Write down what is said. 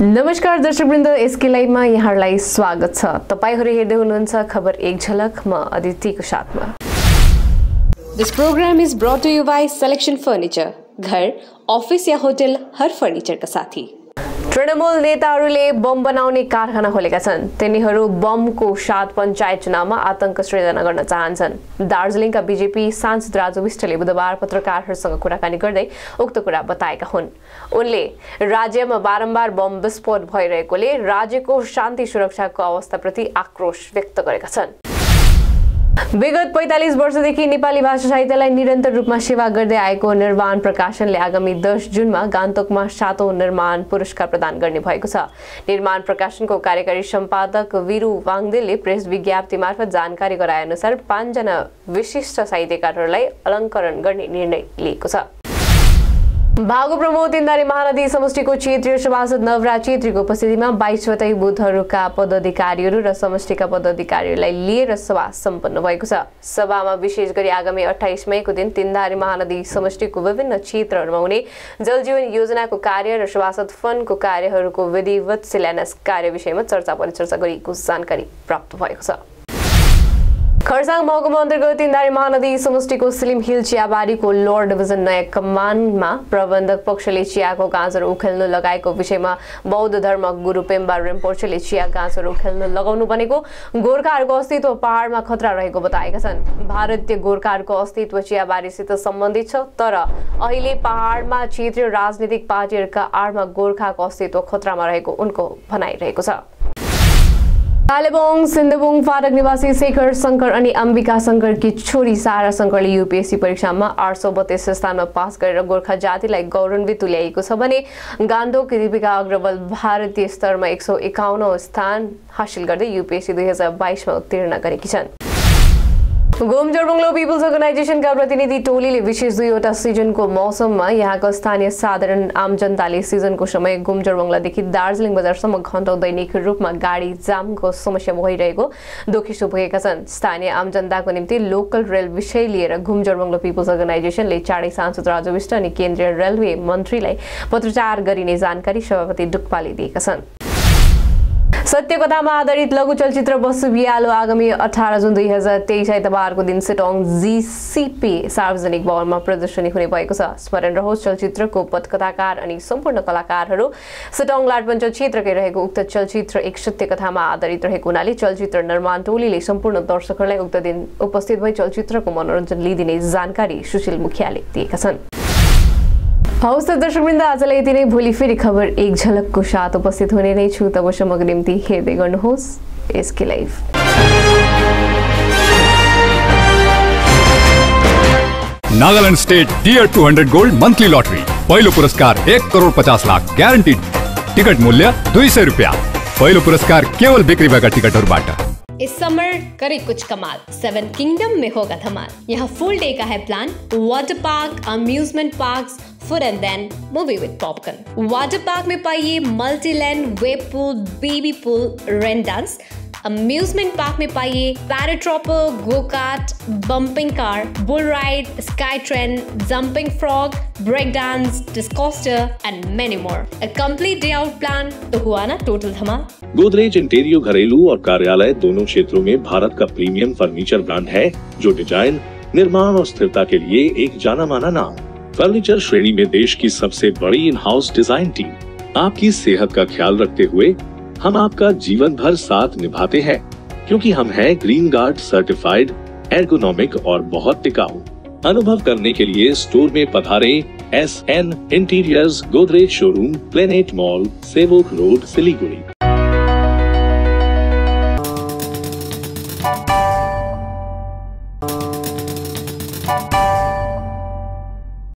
नमस्कार दर्शकवृन्द, एसके लाइभमा यहाँहरूलाई स्वागत छ। तपाईहरु हेर्दै हुनुहुन्छ खबर एक झलक, म अदितिको साथमा। This program is brought to you by Selection Furniture, घर, अफिस या होटल हर फर्निचर का साथी। तृणमूल नेताहरूले बम बनाउने कारखाना खोलेका छन्। तिनीहरू बमको साथ पञ्चायत चुनावमा आतंक सृजना गर्न चाहन्छन्। दार्जिलिङका बीजेपी सांसद राजु विष्टले बुधबार पत्रकारहरूसँग कुराकानी गर्दै उक्त कुरा बताएका हुन्। उनले राज्यमा बारम्बार बम विस्फोट भइरहेकोले राज्यको शान्ति सुरक्षाको अवस्थाप्रति आक्रोश व्यक्त गरेका छन्। विगत 45 वर्षदेखि नेपाली भाषा साहित्यलाई निरन्तर रूपमा सेवा गर्दै आएको निर्माण प्रकाशनले आगामी 10 जुनमा गान्तोकमा 7औं निर्माण पुरस्कार प्रदान गर्ने भएको छ। निर्माण प्रकाशनको कार्यकारी सम्पादक वीरू वाङदेलले प्रेस विज्ञप्ति मार्फत जानकारी गराए अनुसार 5 जना विशिष्ट साहित्यकारहरूलाई अलङ्करण गर्ने निर्णय लिएको छ। भागो प्रमोद तीनधारे महानदी समष्टिको क्षेत्रीय सभासद नवराज छेत्रीको उपस्थितिमा 22वटै बुथहरूका पदाधिकारीहरू र समष्टिका पदाधिकारीहरूलाई लिएर सभा सम्पन्न भएको छ। सभामा विशेष गरी आगामी 28 मईको दिन तीनधारे महानदी समष्टिको विभिन्न क्षेत्रहरूमा हुने जलजीवन योजनाको कार्य र सभासद फन्डको कार्यहरूको विधिवत शिलान्यास कार्य विषयमा चर्चा परिचर्चा गरिएको जानकारी प्राप्त भएको छ। खरसाङ महकुमा अन्तर्गत तीनधारे महानदी समष्टिको स्लिम हिल चियाबारीको लोअर डिभिजन नयाँ कमानमा प्रबन्धक पक्षले चियाको गाँचहरू उखेल्न लगाएको विषयमा बौद्ध धर्म गुरु पेम्बा रिम्पोछेले चिया गाँचहरू उखेल्न लगाउनु भनेको गोर्खाहरूको अस्तित्व पहाडमा खतरा रहेको बताएका छन्। भारतीय गोर्खाहरूको अस्तित्व चियाबारीसित सम्बन्धित छ, तर अहिले पहाडमा क्षेत्रीय राजनीतिक पार्टीहरूका आडमा गोर्खाको अस्तित्व खतरामा रहेको उनको भनाइरहेको छ। कालेबुङ सिन्देबुङ फाटक निवासी शेखर शंकर अनि अम्बिका शंकरकी छोरी सारा शंकरले यूपीएससी परीक्षामा 832 स्थानमा पास गरेर गोर्खा जातिलाई गौरवान्वित तुल्याएको छ भने गान्तोककी दीपिका अग्रवाल भारतीय स्तरमा 151औं स्थान हासिल गर्दै यूपीएससी 2022 मा उत्तीर्ण गरेकी छन्। घुम जोरबङ्गलो पिपल्स अर्गनाइजेसनका प्रतिनिधि टोलीले विशेष 2वटा सिजनको मौसममा यहाँको स्थानीय साधारण आम जनताले सिजनको समय घुम जोरबङ्गलादेखि दार्जिलिङ बजारसम्म घण्टौं दैनिक रूपमा गाडी जामको समस्या भइरहेको दोखिसो पुगेका छन्। स्थानीय आम जनताको निम्ति लोकल रेल विषय लिएर घुम जोरबङ्गलो पिपल्स अर्गनाइजेसनले चाँडै सांसद राजु विष्ट अनि केन्द्रीय रेलवे मन्त्रीलाई पत्रचार गरिने जानकारी सभापति डुक्पाले दिएका छन्। सत्यकथामा आधारित लघु चलचित्र बसु बियालो आगामी 18 जुन 2023 आइतबारको दिन सिटोङ जीसीपी सार्वजनिक भवनमा प्रदर्शनी हुने भएको छ। स्मरण रहोस्, चलचित्रको पटकथाकार अनि सम्पूर्ण कलाकारहरू सिटोङ लाटपञ्चायत क्षेत्रकै रहेको उक्त चलचित्र एक सत्यकथामा आधारित रहेको हुनाले चलचित्र निर्माण टोलीले सम्पूर्ण दर्शकहरूलाई उक्त दिन उपस्थित भई चलचित्रको मनोरञ्जन लिइदिने जानकारी सुशील मुखियाले दिएका छन्। हवस् त दर्शकवृन्द, आजलाई यति नै। भोलि फेरि खबर एक झलकको साथ उपस्थित हुने नै छु। तबसम्मको निम्ति हेर्दै गर्नुहोस् SK live. Nagaland state dear 200 gold monthly lottery, पहिलो पुरस्कार 1 करोड़ 50 लाख ग्यारेन्टीड। टिकट मूल्य 200 रुपया। पहिलो पुरस्कार केवल बिक्री भएका टिकटहरूबाट। इस समर करे कुछ कमाल, 7 किंगडम में होगा धमाल। यहाँ फुल डे का है plan, water park, amusement parks, food and then movie with popcorn. Water park में पाइए multi land, wave pool, baby pool, rain dance. Amusement park में पाइए paratrooper, go kart, bumping car, bull ride, sky train, jumping frog, break dance, disco star and many more. A complete day out plan तो हुआ ना total धमाल। Godrej interior घरेलू और कार्यालय दोनों क्षेत्रों में भारत का प्रीमियम फर्नीचर ब्रांड है, जो डिजाइन, निर्माण और स्थिरता के लिए एक जाना माना नाम। फर्नीचर श्रेणी में देश की सबसे बड़ी इन हाउस डिजाइन टीम। आपकी सेहत का ख्याल रखते हुए हम आपका जीवन भर साथ निभाते हैं, क्योंकि हम हैं ग्रीन गार्ड सर्टिफाइड, एर्गोनॉमिक और बहुत टिकाऊ। अनुभव करने के लिए स्टोर में पधारें। SN interiors Godrej showroom, planet mall, Sevoke road, Siliguri.